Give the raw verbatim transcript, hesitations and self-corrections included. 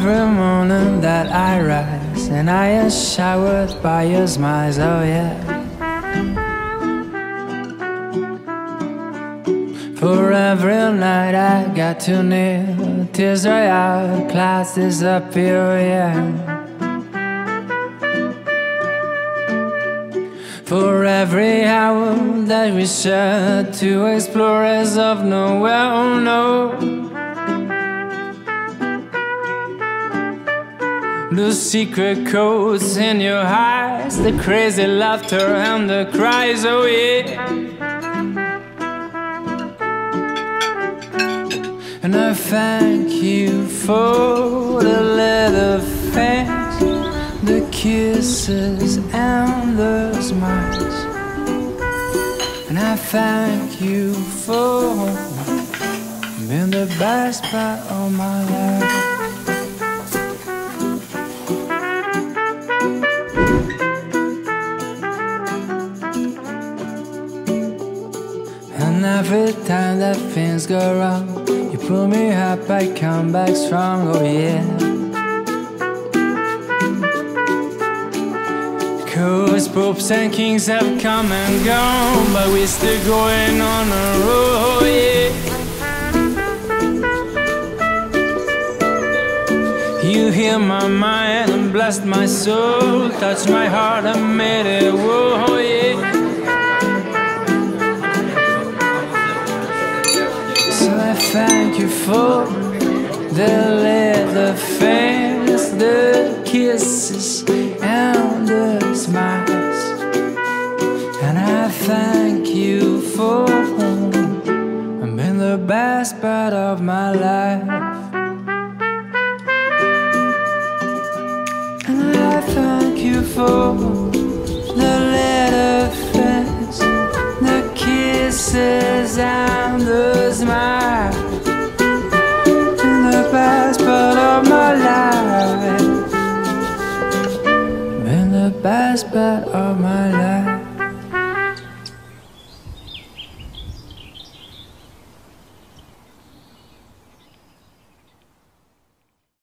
every morning that I rise and I am showered by your smiles, oh yeah. For every night I got too near, tears dry out, clouds disappear, yeah. For every hour that we share, two explorers of nowhere, oh no. The secret codes in your eyes, the crazy laughter and the cries, oh yeah. And I thank you for the little things, the kisses and the smiles. And I thank you for being the best part of my life. And every time that things go wrong, you pull me up, I come back strong, oh yeah. Cause popes and kings have come and gone, but we're still going on a road, yeah. You heal my mind and blessed my soul, touched my heart and made it whoa, yeah. So I thank you for the little things, the kisses and the smiles. And I thank you for being the best part of my life. And I thank you for the little things, the kisses and the smiles. The best part of my life, been the best part of my life.